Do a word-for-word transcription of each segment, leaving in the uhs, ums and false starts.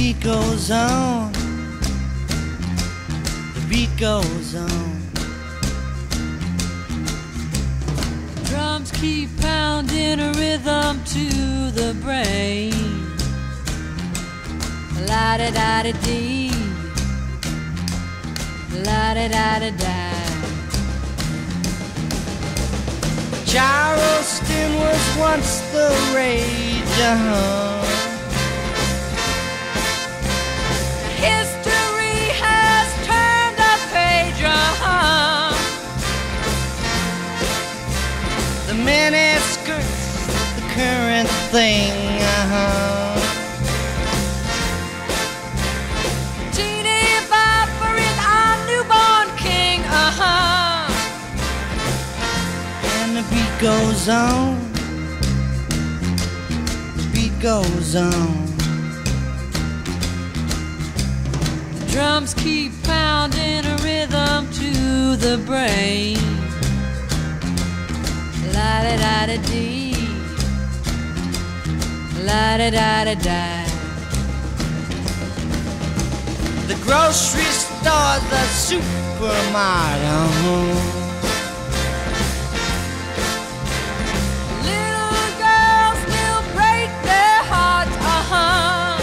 beat goes on, the beat goes on. Drums keep pounding a rhythm to the brain. La-da-da-da-dee, la-da-da-da-da. Charleston was once the rage, uh-huh. History has turned a page, uh-huh. The mini skirts, the current thing, uh-huh. Teeny Bopper is our newborn king, uh-huh. And the beat goes on, the beat goes on. Drums keep pounding a rhythm to the brain. La-da-da-da-dee, la-da-da-da-da. The grocery store, the supermarket, uh-huh. Little girls still break their hearts, uh-huh.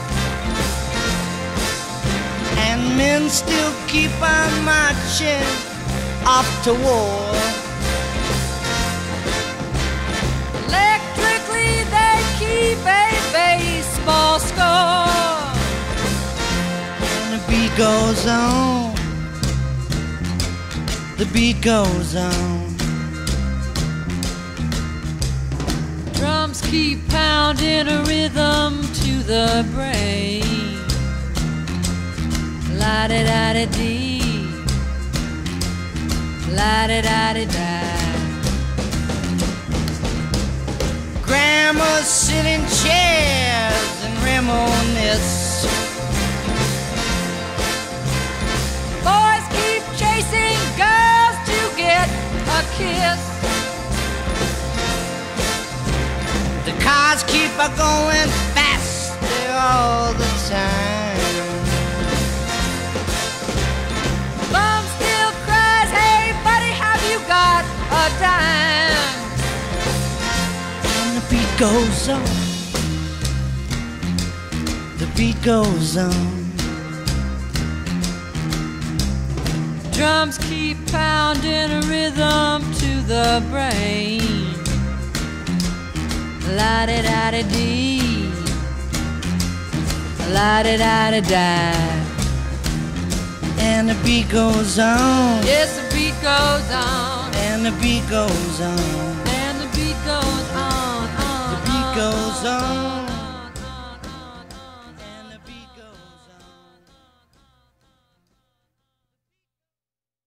And men still keep on marching off to war. Electrically they keep a baseball score. And the beat goes on, the beat goes on. Drums keep pounding a rhythm to the brain. La-da-da-da-dee, la-da-da-da-da. Grandmas sit in chairs and reminisce. Boys keep chasing girls to get a kiss. The cars keep a going faster all the time. Mom still cries, hey buddy, have you got a dime? And the beat goes on, the beat goes on. Drums keep pounding a rhythm to the brain. La-da-da-da-dee, la-da-da-da-da. And the beat goes on, Yes, the beat goes on. and the beat goes on.